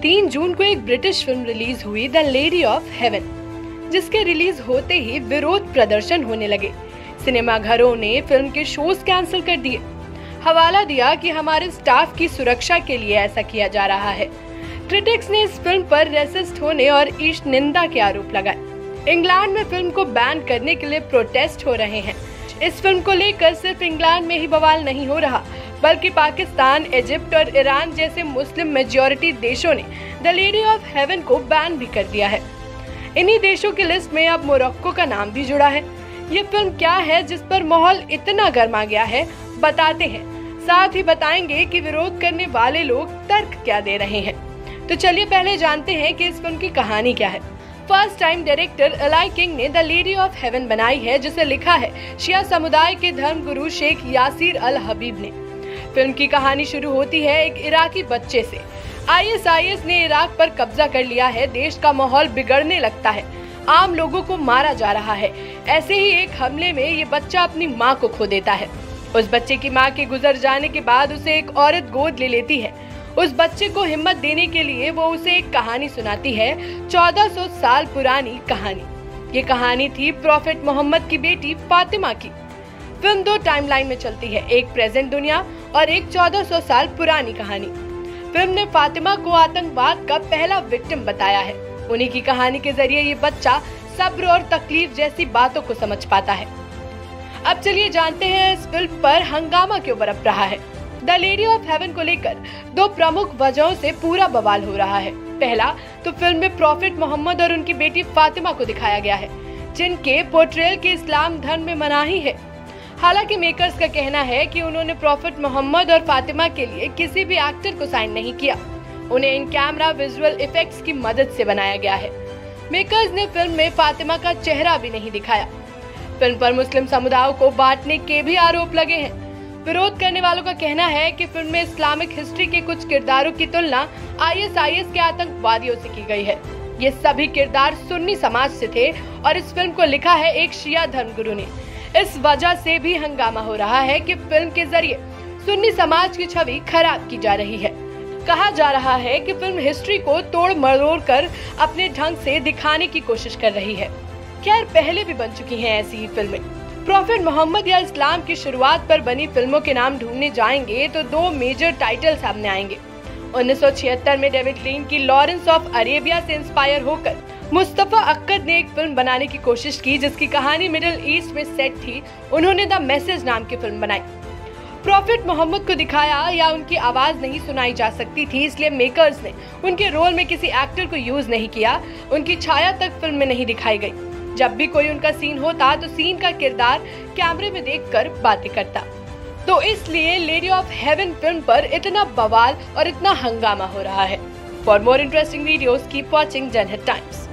3 जून को एक ब्रिटिश फिल्म रिलीज हुई द लेडी ऑफ हेवन, जिसके रिलीज होते ही विरोध प्रदर्शन होने लगे। सिनेमा घरों ने फिल्म के शोज कैंसिल कर दिए। हवाला दिया कि हमारे स्टाफ की सुरक्षा के लिए ऐसा किया जा रहा है। क्रिटिक्स ने इस फिल्म पर रेसिस्ट होने और ईश निंदा के आरोप लगाए। इंग्लैंड में फिल्म को बैन करने के लिए प्रोटेस्ट हो रहे हैं। इस फिल्म को लेकर सिर्फ इंग्लैंड में ही बवाल नहीं हो रहा, बल्कि पाकिस्तान, इजिप्ट और ईरान जैसे मुस्लिम मेजॉरिटी देशों ने द लेडी ऑफ हेवन को बैन भी कर दिया है। इन्हीं देशों की लिस्ट में अब मोरक्को का नाम भी जुड़ा है। ये फिल्म क्या है जिस पर माहौल इतना गर्मा गया है, बताते हैं। साथ ही बताएंगे कि विरोध करने वाले लोग तर्क क्या दे रहे हैं। तो चलिए पहले जानते हैं कि इस फिल्म की कहानी क्या है। First time director Eli King ने द लेडी ऑफ हेवन बनाई है, जिसे लिखा है शिया समुदाय के धर्मगुरु शेख यासिर अल हबीब ने। फिल्म की कहानी शुरू होती है एक इराकी बच्चे से। ISIS ने इराक पर कब्जा कर लिया है। देश का माहौल बिगड़ने लगता है। आम लोगों को मारा जा रहा है। ऐसे ही एक हमले में ये बच्चा अपनी माँ को खो देता है। उस बच्चे की माँ के गुजर जाने के बाद उसे एक औरत गोद ले लेती है। उस बच्चे को हिम्मत देने के लिए वो उसे एक कहानी सुनाती है, 1400 साल पुरानी कहानी। ये कहानी थी प्रॉफेट मोहम्मद की बेटी फातिमा की। फिल्म 2 टाइमलाइन में चलती है, एक प्रेजेंट दुनिया और एक 1400 साल पुरानी कहानी। फिल्म ने फातिमा को आतंकवाद का पहला विक्टिम बताया है। उन्हीं की कहानी के जरिए ये बच्चा सब्र और तकलीफ जैसी बातों को समझ पाता है। अब चलिए जानते हैं इस फिल्म पर हंगामा क्यों बरप रहा है। द लेडी ऑफ हेवन को लेकर 2 प्रमुख वजहों से पूरा बवाल हो रहा है। पहला तो फिल्म में प्रॉफेट मोहम्मद और उनकी बेटी फातिमा को दिखाया गया है, जिनके पोर्ट्रेयल के इस्लाम धर्म में मनाही है। हालांकि मेकर्स का कहना है कि उन्होंने प्रॉफेट मोहम्मद और फातिमा के लिए किसी भी एक्टर को साइन नहीं किया। उन्हें इन कैमरा विजुअल इफेक्ट्स की मदद से बनाया गया है। मेकर्स ने फिल्म में फातिमा का चेहरा भी नहीं दिखाया। फिल्म पर मुस्लिम समुदायों को बांटने के भी आरोप लगे हैं। विरोध करने वालों का कहना है कि फिल्म में इस्लामिक हिस्ट्री के कुछ किरदारों की तुलना ISIS के आतंकवादियों से की गई है। ये सभी किरदार सुन्नी समाज से थे और इस फिल्म को लिखा है एक शिया धर्मगुरु ने। इस वजह से भी हंगामा हो रहा है कि फिल्म के जरिए सुन्नी समाज की छवि खराब की जा रही है। कहा जा रहा है कि फिल्म हिस्ट्री को तोड़ मरोड़ कर अपने ढंग से दिखाने की कोशिश कर रही है। खैर, पहले भी बन चुकी हैं ऐसी ही फिल्में। प्रॉफेट मोहम्मद या इस्लाम की शुरुआत पर बनी फिल्मों के नाम ढूंढने जाएंगे तो 2 मेजर टाइटल सामने आएंगे। 1976 में डेविड लीन की लॉरेंस ऑफ अरेबिया से इंस्पायर होकर मुस्तफा अक्कद ने एक फिल्म बनाने की कोशिश की, जिसकी कहानी मिडिल ईस्ट में सेट थी। उन्होंने द मैसेज नाम की फिल्म बनाई। प्रॉफेट मोहम्मद को दिखाया या उनकी आवाज नहीं सुनाई जा सकती थी, इसलिए मेकर्स ने उनके रोल में किसी एक्टर को यूज नहीं किया। उनकी छाया तक फिल्म में नहीं दिखाई गई। जब भी कोई उनका सीन होता तो सीन का किरदार कैमरे में देखकर बातें करता। तो इसलिए लेडी ऑफ हेवन फिल्म पर इतना बवाल और इतना हंगामा हो रहा है। For more interesting videos keep watching Janhit times.